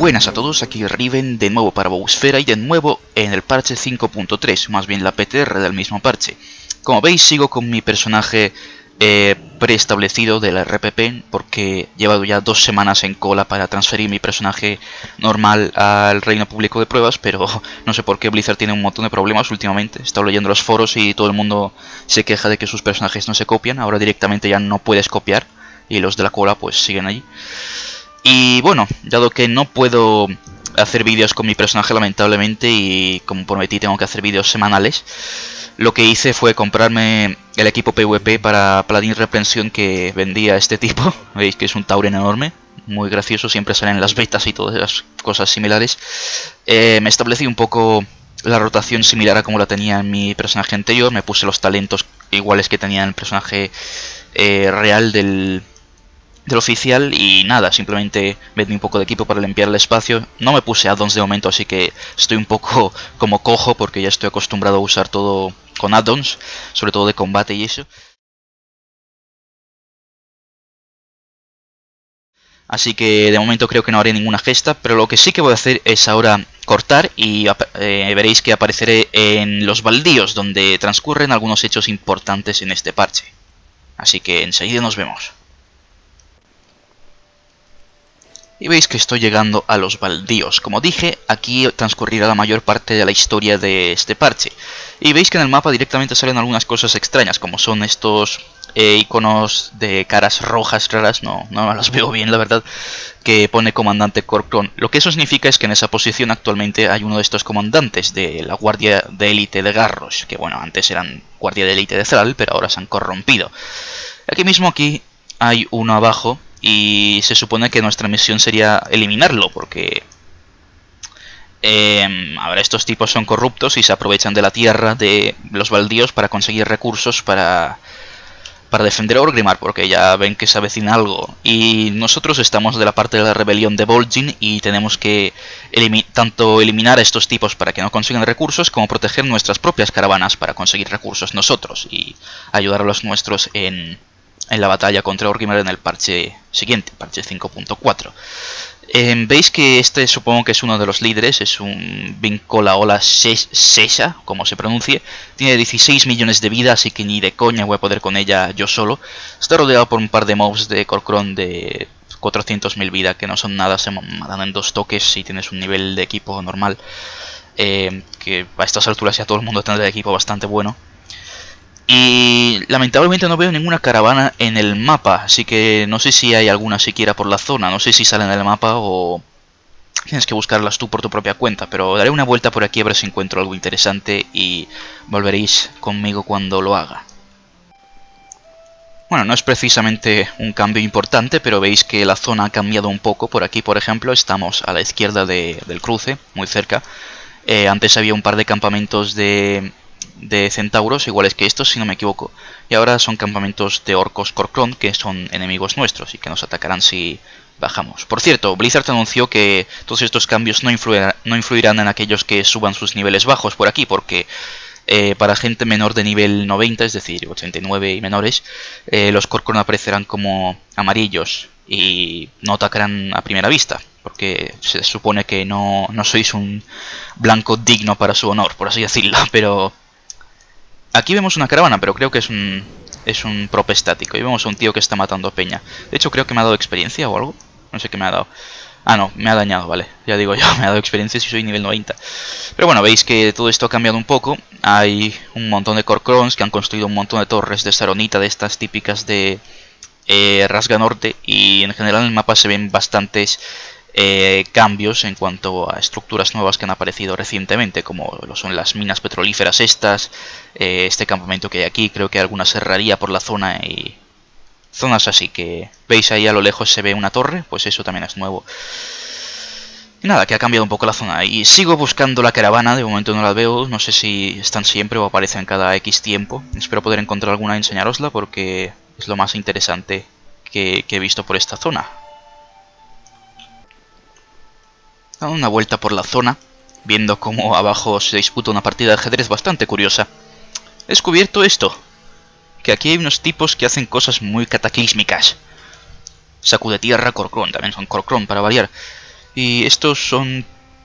Buenas a todos, aquí Riven de nuevo para Bowsfera y de nuevo en el parche 5.3, más bien la PTR del mismo parche. Como veis, sigo con mi personaje preestablecido de la RPP porque he llevado ya 2 semanas en cola para transferir mi personaje normal al reino público de pruebas, pero no sé por qué Blizzard tiene un montón de problemas últimamente. He estado leyendo los foros y todo el mundo se queja de que sus personajes no se copian. Ahora directamente ya no puedes copiar y los de la cola pues siguen allí. Y bueno, dado que no puedo hacer vídeos con mi personaje lamentablemente y como prometí tengo que hacer vídeos semanales, lo que hice fue comprarme el equipo PvP para Paladín Reprensión que vendía este tipo. Veis que es un Tauren enorme, muy gracioso, siempre salen en las betas y todas esas cosas similares. Me establecí un poco la rotación similar a como la tenía en mi personaje anterior, me puse los talentos iguales que tenía en el personaje real del oficial y nada, simplemente vendí un poco de equipo para limpiar el espacio. No me puse addons de momento, así que estoy un poco como cojo porque ya estoy acostumbrado a usar todo con addons, sobre todo de combate y eso. Así que de momento creo que no haré ninguna gesta, pero lo que sí que voy a hacer es ahora cortar y veréis que apareceré en los baldíos donde transcurren algunos hechos importantes en este parche. Así que enseguida nos vemos. Y veis que estoy llegando a los baldíos. Como dije, aquí transcurrirá la mayor parte de la historia de este parche. Y veis que en el mapa directamente salen algunas cosas extrañas, como son estos iconos de caras rojas raras, no las veo bien la verdad, que pone comandante Kor'kron. Lo que eso significa es que en esa posición actualmente hay uno de estos comandantes de la guardia de élite de Garrosh, que bueno, antes eran guardia de élite de Thrall, pero ahora se han corrompido. Aquí mismo hay uno abajo. Y se supone que nuestra misión sería eliminarlo, porque ahora estos tipos son corruptos y se aprovechan de la tierra de los baldíos para conseguir recursos para defender a Orgrimmar, porque ya ven que se avecina algo. Y nosotros estamos de la parte de la rebelión de Vol'jin y tenemos que tanto eliminar a estos tipos para que no consigan recursos, como proteger nuestras propias caravanas para conseguir recursos nosotros y ayudar a los nuestros en la batalla contra Orgrimmar en el parche siguiente, parche 5.4. Veis que este supongo que es uno de los líderes, es un Vincolaola Sesha, como se pronuncie. Tiene 16 millones de vida, así que ni de coña voy a poder con ella yo solo. Está rodeado por un par de mobs de Kor'kron de 400.000 vida, que no son nada, se matan en 2 toques si tienes un nivel de equipo normal. Que a estas alturas ya todo el mundo tendrá de equipo bastante bueno. Y lamentablemente no veo ninguna caravana en el mapa, así que no sé si hay alguna siquiera por la zona, no sé si salen del mapa o tienes que buscarlas tú por tu propia cuenta, pero daré una vuelta por aquí a ver si encuentro algo interesante y volveréis conmigo cuando lo haga. Bueno, no es precisamente un cambio importante, pero veis que la zona ha cambiado un poco. Por aquí, por ejemplo, estamos a la izquierda del cruce, muy cerca. Antes había un par de campamentos de centauros iguales que estos, si no me equivoco, y ahora son campamentos de orcos Kor'kron que son enemigos nuestros y que nos atacarán si bajamos. Por cierto, Blizzard anunció que todos estos cambios no influirán en aquellos que suban sus niveles bajos por aquí, porque para gente menor de nivel 90, es decir 89 y menores, los Kor'kron aparecerán como amarillos y no atacarán a primera vista, porque se supone que no sois un blanco digno para su honor, por así decirlo. Pero aquí vemos una caravana, pero creo que es un prop estático. Y vemos a un tío que está matando peña. De hecho creo que me ha dado experiencia o algo. No sé qué me ha dado. Ah, no, me ha dañado, vale. Ya digo yo, me ha dado experiencia si soy nivel 90. Pero bueno, veis que todo esto ha cambiado un poco. Hay un montón de Kor'krons que han construido un montón de torres de saronita, de estas típicas de Rasga Norte. Y en general en el mapa se ven bastantes cambios en cuanto a estructuras nuevas que han aparecido recientemente, como lo son las minas petrolíferas estas, este campamento que hay aquí, creo que hay alguna serraría por la zona y zonas así. Que veis ahí a lo lejos se ve una torre, pues eso también es nuevo. Y nada, que ha cambiado un poco la zona. Y sigo buscando la caravana, de momento no la veo, no sé si están siempre o aparecen cada X tiempo. Espero poder encontrar alguna y enseñarosla porque es lo más interesante que he visto por esta zona. Dando una vuelta por la zona, viendo cómo abajo se disputa una partida de ajedrez bastante curiosa, he descubierto esto, que aquí hay unos tipos que hacen cosas muy cataclísmicas. Sacude tierra Kor'kron, también son Kor'kron para variar. Y estos son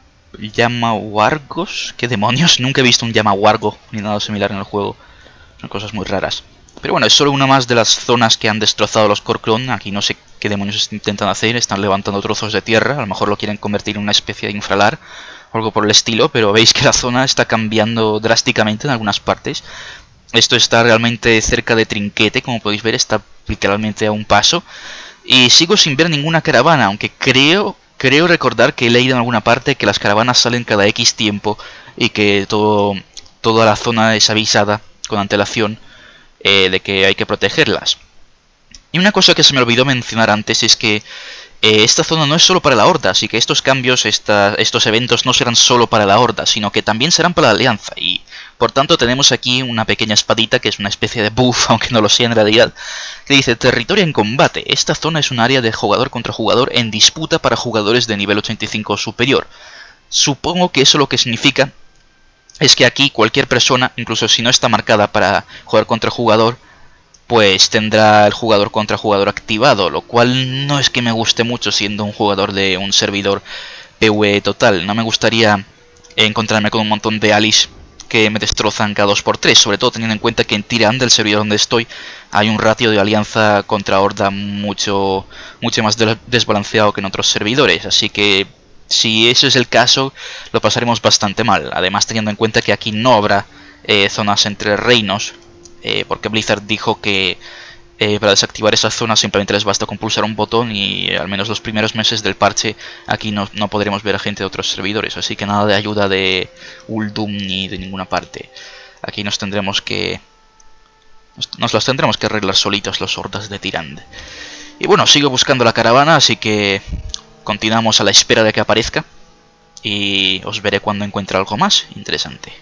llamahuargos. ¿Qué demonios? Nunca he visto un llamahuargo ni nada similar en el juego. Son cosas muy raras. Pero bueno, es solo una más de las zonas que han destrozado los Kor'kron. Aquí no sé qué demonios intentan hacer. Están levantando trozos de tierra. A lo mejor lo quieren convertir en una especie de infralar o algo por el estilo. Pero veis que la zona está cambiando drásticamente en algunas partes. Esto está realmente cerca de Trinquete, como podéis ver. Está literalmente a un paso. Y sigo sin ver ninguna caravana, aunque creo recordar que he leído en alguna parte que las caravanas salen cada X tiempo y que toda la zona es avisada con antelación de que hay que protegerlas. Y una cosa que se me olvidó mencionar antes es que esta zona no es solo para la Horda, así que estos cambios, estos eventos no serán solo para la Horda, sino que también serán para la Alianza. Y por tanto tenemos aquí una pequeña espadita que es una especie de buff, aunque no lo sea en realidad, que dice territorio en combate. Esta zona es un área de jugador contra jugador en disputa para jugadores de nivel 85 o superior. Supongo que eso lo que significa es que aquí cualquier persona, incluso si no está marcada para jugar contra jugador, pues tendrá el jugador contra jugador activado, lo cual no es que me guste mucho siendo un jugador de un servidor PvE total. No me gustaría encontrarme con un montón de alis que me destrozan cada 2×3, sobre todo teniendo en cuenta que en Tyrande, del servidor donde estoy, hay un ratio de alianza contra horda mucho más desbalanceado que en otros servidores, así que si ese es el caso, lo pasaremos bastante mal. Además, teniendo en cuenta que aquí no habrá zonas entre reinos, porque Blizzard dijo que para desactivar esas zonas simplemente les basta con pulsar un botón y al menos los primeros meses del parche aquí no podremos ver a gente de otros servidores, así que nada de ayuda de Uldum ni de ninguna parte. Aquí nos las tendremos que arreglar solitos los hordas de Tyrande. Y bueno, sigo buscando la caravana, así que continuamos a la espera de que aparezca y os veré cuando encuentre algo más interesante.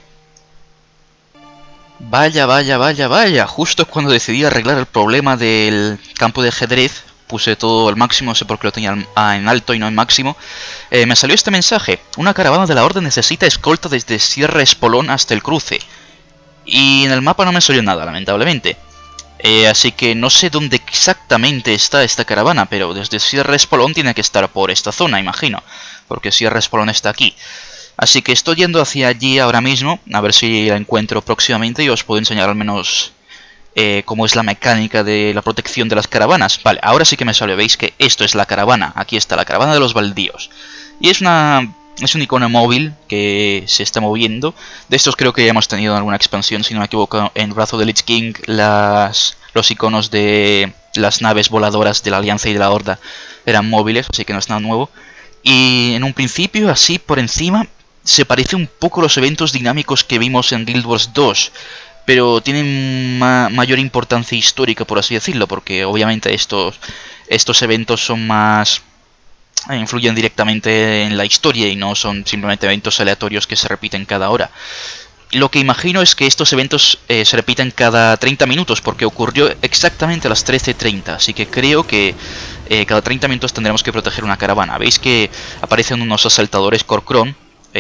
Vaya, justo cuando decidí arreglar el problema del campo de ajedrez, puse todo al máximo, no sé por qué lo tenía en alto y no en máximo, me salió este mensaje: una caravana de la Orden necesita escolta desde Sierra Espolón hasta el cruce. Y en el mapa no me salió nada, lamentablemente. Así que no sé dónde exactamente está esta caravana, pero desde Sierra Espolón tiene que estar por esta zona, imagino, porque Sierra Espolón está aquí. Así que estoy yendo hacia allí ahora mismo, a ver si la encuentro próximamente y os puedo enseñar al menos cómo es la mecánica de la protección de las caravanas. Vale, ahora sí que me sale, veis que esto es la caravana, aquí está la caravana de los baldíos. Y es un icono móvil que se está moviendo. De estos creo que ya hemos tenido en alguna expansión, si no me equivoco, en Wrath of the Lich King, los iconos de las naves voladoras de la Alianza y de la Horda eran móviles, así que no es nada nuevo. Y en un principio, así por encima, se parece un poco a los eventos dinámicos que vimos en Guild Wars 2, pero tienen mayor importancia histórica, por así decirlo, porque obviamente estos eventos son más... influyen directamente en la historia y no son simplemente eventos aleatorios que se repiten cada hora. Lo que imagino es que estos eventos se repiten cada 30 minutos, porque ocurrió exactamente a las 13:30, así que creo que cada 30 minutos tendremos que proteger una caravana. Veis que aparecen unos asaltadores Kor'kron,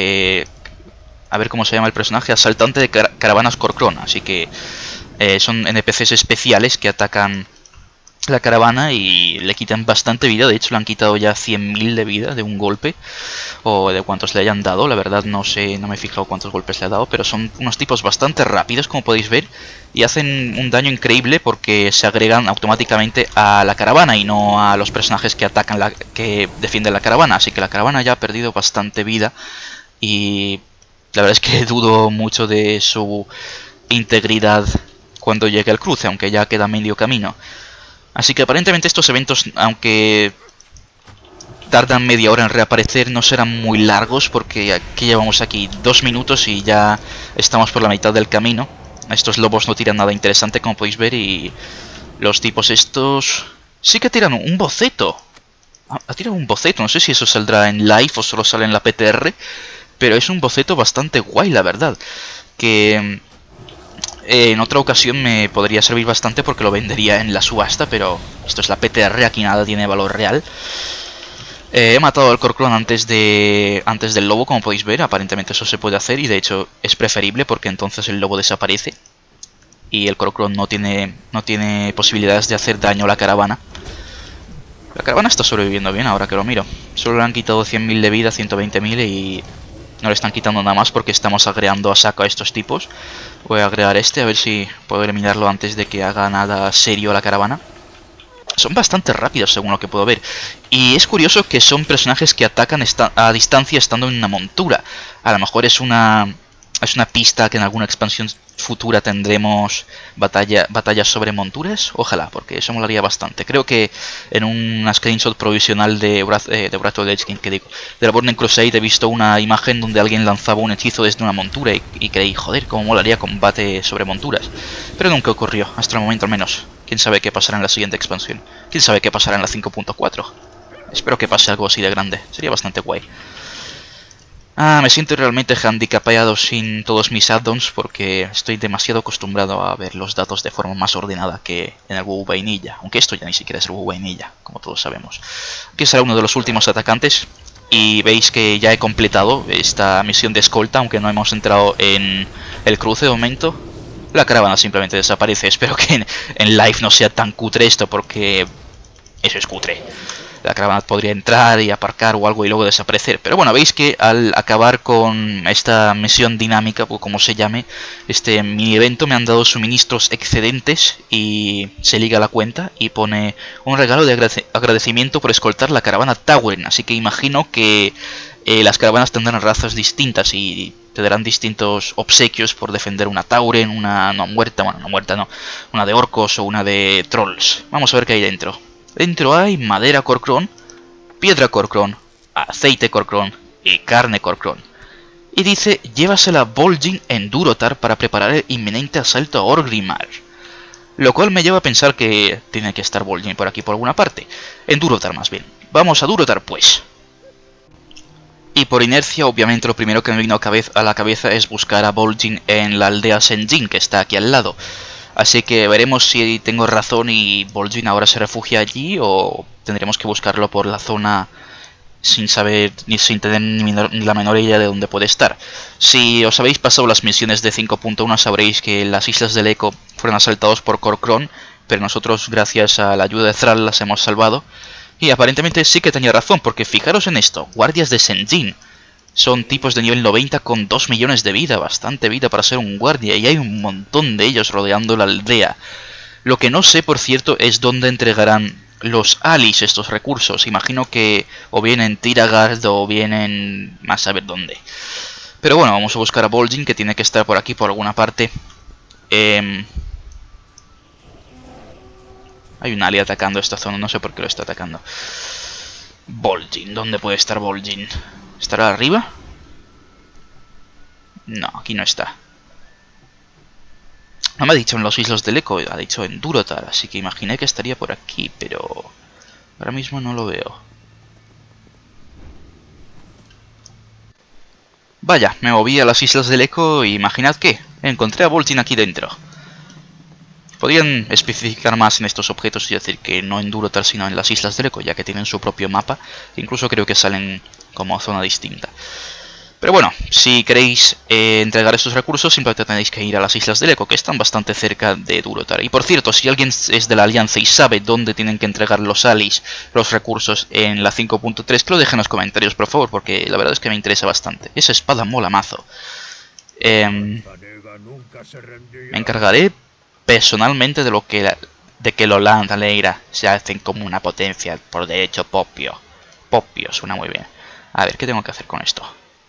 a ver cómo se llama el personaje, asaltante de caravanas Kor'kron, así que son NPCs especiales que atacan la caravana y le quitan bastante vida. De hecho le han quitado ya 100.000 de vida de un golpe, o de cuántos le hayan dado, la verdad no sé, no me he fijado cuántos golpes le ha dado, pero son unos tipos bastante rápidos, como podéis ver, y hacen un daño increíble porque se agregan automáticamente a la caravana y no a los personajes que atacan que defienden la caravana, así que la caravana ya ha perdido bastante vida y la verdad es que dudo mucho de su integridad cuando llegue al cruce, aunque ya queda medio camino. Así que aparentemente estos eventos, aunque tardan media hora en reaparecer, no serán muy largos, porque aquí llevamos 2 minutos y ya estamos por la mitad del camino. Estos lobos no tiran nada interesante, como podéis ver, y los tipos estos sí que tiran un boceto. Ha tirado un boceto, no sé si eso saldrá en live o solo sale en la PTR, pero es un boceto bastante guay, la verdad, que en otra ocasión me podría servir bastante porque lo vendería en la subasta, pero esto es la PTR, aquí nada tiene valor real. He matado al Kor'kron antes del lobo, como podéis ver, aparentemente eso se puede hacer y de hecho es preferible porque entonces el lobo desaparece y el Kor'kron no tiene posibilidades de hacer daño a la caravana. La caravana está sobreviviendo bien ahora que lo miro. Solo le han quitado 100.000 de vida, 120.000 y no le están quitando nada más porque estamos agregando a saco a estos tipos. Voy a agregar este a ver si puedo eliminarlo antes de que haga nada serio a la caravana. Son bastante rápidos según lo que puedo ver. Y es curioso que son personajes que atacan a distancia estando en una montura. A lo mejor es una pista que en alguna expansión futura tendremos batallas sobre monturas. Ojalá, porque eso molaría bastante. Creo que en una screenshot provisional de Breath of the King, que digo, de la Burning Crusade, he visto una imagen donde alguien lanzaba un hechizo desde una montura y creí, joder, cómo molaría combate sobre monturas. Pero nunca ocurrió, hasta el momento al menos. Quién sabe qué pasará en la siguiente expansión. Quién sabe qué pasará en la 5.4. Espero que pase algo así de grande. Sería bastante guay. Me siento realmente handicapeado sin todos mis add-ons porque estoy demasiado acostumbrado a ver los datos de forma más ordenada que en el WoW vainilla. Aunque esto ya ni siquiera es el WoW vainilla, como todos sabemos. Aquí será uno de los últimos atacantes. Y veis que ya he completado esta misión de escolta, aunque no hemos entrado en el cruce de momento. La caravana simplemente desaparece. Espero que en live no sea tan cutre esto, porque eso es cutre. La caravana podría entrar y aparcar o algo y luego desaparecer. Pero bueno, veis que al acabar con esta misión dinámica, o como se llame, este mini evento, me han dado suministros excedentes y se liga la cuenta y pone un regalo de agradecimiento por escoltar la caravana Tauren. Así que imagino que las caravanas tendrán razas distintas y te darán distintos obsequios por defender una Tauren, una no muerta, bueno, no muerta no, una de orcos o una de trolls. Vamos a ver qué hay dentro. Dentro hay madera Kor'kron, piedra Kor'kron, aceite Kor'kron y carne Kor'kron. Y dice, llévasela a Vol'jin en Durotar para preparar el inminente asalto a Orgrimmar. Lo cual me lleva a pensar que tiene que estar Vol'jin por aquí por alguna parte. En Durotar más bien. Vamos a Durotar pues. Y por inercia, obviamente lo primero que me vino a la cabeza es buscar a Vol'jin en la aldea Sen'jin, que está aquí al lado. Así que veremos si tengo razón y Vol'jin ahora se refugia allí o tendremos que buscarlo por la zona sin saber ni sin tener ni la menor idea de dónde puede estar. Si os habéis pasado las misiones de 5.1 sabréis que las Islas del Eco fueron asaltados por Kor'kron, pero nosotros gracias a la ayuda de Thrall las hemos salvado. Y aparentemente sí que tenía razón, porque fijaros en esto, guardias de Sen'jin. Son tipos de nivel 90 con 2 millones de vida, bastante vida para ser un guardia, y hay un montón de ellos rodeando la aldea. Lo que no sé, por cierto, es dónde entregarán los Alis estos recursos. Imagino que o bien en Tiragard o bien en más saber dónde. Pero bueno, vamos a buscar a Vol'jin, que tiene que estar por aquí por alguna parte. Hay un Ali atacando esta zona, no sé por qué lo está atacando. Vol'jin, ¿dónde puede estar Vol'jin? ¿Estará arriba? No, aquí no está. No me ha dicho en los Islas del Eco, ha dicho en Durotar, así que imaginé que estaría por aquí, pero ahora mismo no lo veo. Vaya, me moví a las Islas del Eco y imaginad que encontré a Vol'jin aquí dentro. Podrían especificar más en estos objetos y decir que no en Durotar sino en las Islas del Eco, ya que tienen su propio mapa. Incluso creo que salen como zona distinta. Pero bueno, si queréis entregar estos recursos, simplemente tenéis que ir a las Islas del Eco, que están bastante cerca de Durotar. Y por cierto, si alguien es de la Alianza y sabe dónde tienen que entregar los Alis, los recursos en la 5.3, que lo dejen en los comentarios, por favor, porque la verdad es que me interesa bastante. Esa espada mola mazo. Me encargaré personalmente de que los Landaleira se hacen como una potencia por derecho propio. Popio, suena muy bien. A ver, ¿qué tengo que hacer con esto?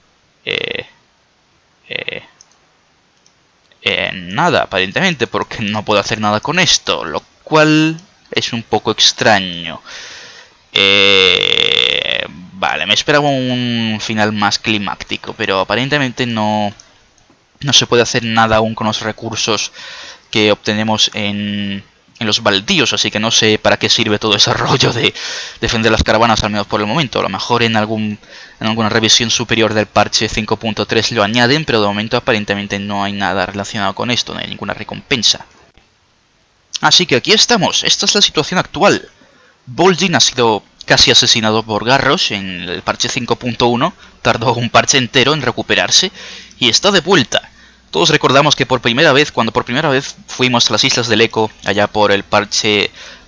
Nada, aparentemente, porque no puedo hacer nada con esto, lo cual es un poco extraño. Vale, me esperaba un final más climático, pero aparentemente no se puede hacer nada aún con los recursos que obtenemos en los baldíos, así que no sé para qué sirve todo ese rollo de defender las caravanas, al menos por el momento. A lo mejor en alguna revisión superior del parche 5.3 lo añaden, pero de momento aparentemente no hay nada relacionado con esto, no hay ninguna recompensa. Así que aquí estamos, esta es la situación actual. Vol'jin ha sido casi asesinado por Garrosh en el parche 5.1, tardó un parche entero en recuperarse y está de vuelta. Todos recordamos que cuando por primera vez fuimos a las Islas del Eco, allá por el parche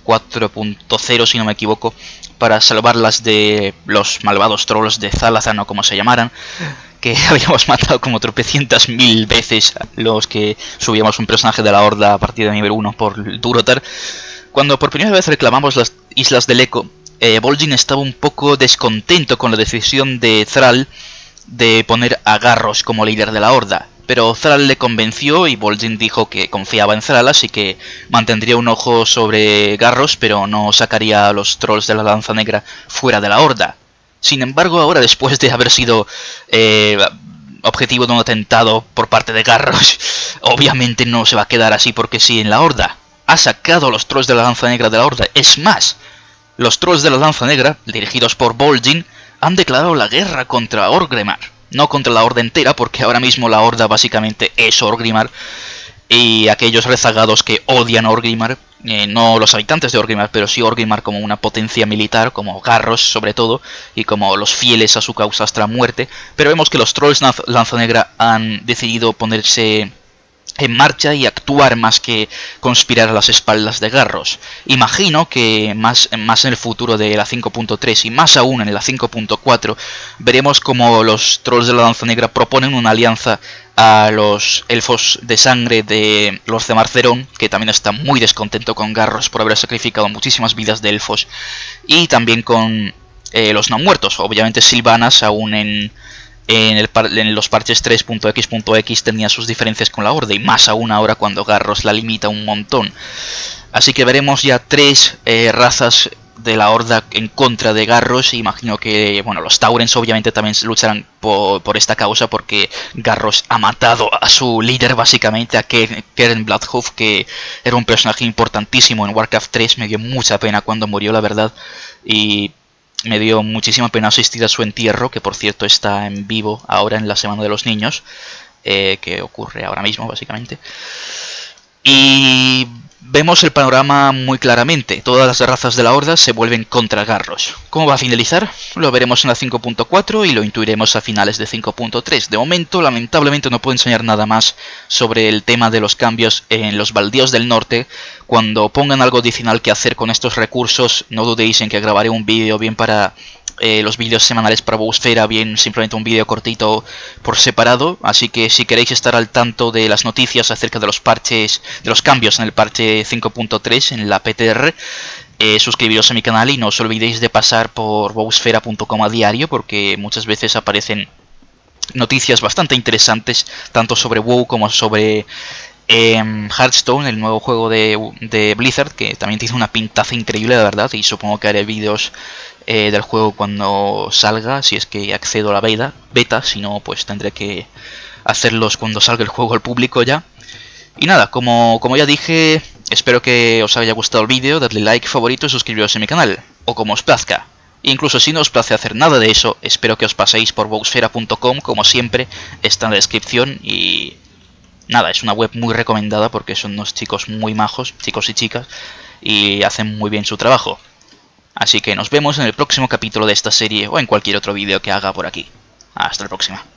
4.0 si no me equivoco, para salvarlas de los malvados trolls de Zalazan o como se llamaran, que habíamos matado como tropecientas mil veces los que subíamos un personaje de la Horda a partir de nivel 1 por Durotar. Cuando por primera vez reclamamos las Islas del Eco, Vol'jin estaba un poco descontento con la decisión de Thrall de poner a Garrosh como líder de la Horda. Pero Thrall le convenció y Vol'jin dijo que confiaba en Thrall, así que mantendría un ojo sobre Garrosh, pero no sacaría a los trolls de la Lanza Negra fuera de la Horda. Sin embargo, ahora después de haber sido objetivo de un atentado por parte de Garrosh, obviamente no se va a quedar así porque sí en la Horda. Ha sacado a los trolls de la Lanza Negra de la Horda. Es más, los trolls de la Lanza Negra, dirigidos por Vol'jin, han declarado la guerra contra Orgrimmar. No contra la Horda entera, porque ahora mismo la Horda básicamente es Orgrimmar. Y aquellos rezagados que odian a Orgrimmar, no los habitantes de Orgrimmar, pero sí Orgrimmar como una potencia militar, como Garrosh sobre todo, y como los fieles a su causa hasta la muerte. Pero vemos que los trolls Lanza Negra han decidido ponerse en marcha y actuar más que conspirar a las espaldas de Garrosh. Imagino que más en el futuro de la 5.3 y más aún en la 5.4 veremos como los trolls de la Lanza Negra proponen una alianza a los elfos de sangre de los de Marcerón, que también está muy descontento con Garrosh por haber sacrificado muchísimas vidas de elfos, y también con los no muertos. Obviamente Sylvanas aún en los parches 3.x.x tenía sus diferencias con la Horda, y más aún ahora cuando Garrosh la limita un montón. Así que veremos ya 3 razas de la Horda en contra de Garrosh. Imagino que bueno, los Taurens obviamente también lucharán por esta causa, porque Garrosh ha matado a su líder básicamente, a Keren Bloodhoof, que era un personaje importantísimo en Warcraft 3. Me dio mucha pena cuando murió, la verdad, y me dio muchísima pena asistir a su entierro, que por cierto está en vivo ahora en la Semana de los Niños, que ocurre ahora mismo básicamente. Y vemos el panorama muy claramente. Todas las razas de la Horda se vuelven contra Garrosh. ¿Cómo va a finalizar? Lo veremos en la 5.4 y lo intuiremos a finales de 5.3. De momento, lamentablemente, no puedo enseñar nada más sobre el tema de los cambios en los baldíos del norte. Cuando pongan algo adicional que hacer con estos recursos, no dudéis en que grabaré un vídeo bien para los vídeos semanales para Bowsfera, bien simplemente un vídeo cortito por separado. Así que si queréis estar al tanto de las noticias acerca de los parches, de los cambios en el parche 5.3 en la PTR, suscribiros a mi canal y no os olvidéis de pasar por bowsfera.com a diario, porque muchas veces aparecen noticias bastante interesantes tanto sobre WoW como sobre Hearthstone, el nuevo juego de Blizzard, que también tiene una pintaza increíble, de verdad, y supongo que haré vídeos del juego cuando salga, si es que accedo a la beta, si no pues tendré que hacerlos cuando salga el juego al público ya. Y nada, como ya dije, espero que os haya gustado el vídeo, dadle like, favorito y suscribiros a mi canal, o como os plazca. Incluso si no os place hacer nada de eso, espero que os paséis por bowsfera.com, como siempre, está en la descripción. Y nada, es una web muy recomendada porque son unos chicos muy majos, chicos y chicas, y hacen muy bien su trabajo. Así que nos vemos en el próximo capítulo de esta serie o en cualquier otro vídeo que haga por aquí. Hasta la próxima.